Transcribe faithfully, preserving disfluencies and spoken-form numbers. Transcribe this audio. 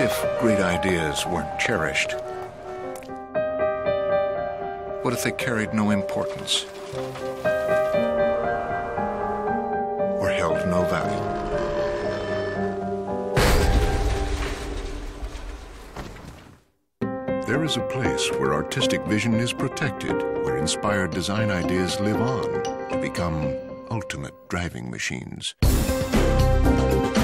if great ideas weren't cherished? What if they carried no importance? Or held no value? There is a place where artistic vision is protected, where inspired design ideas live on to become ultimate driving machines.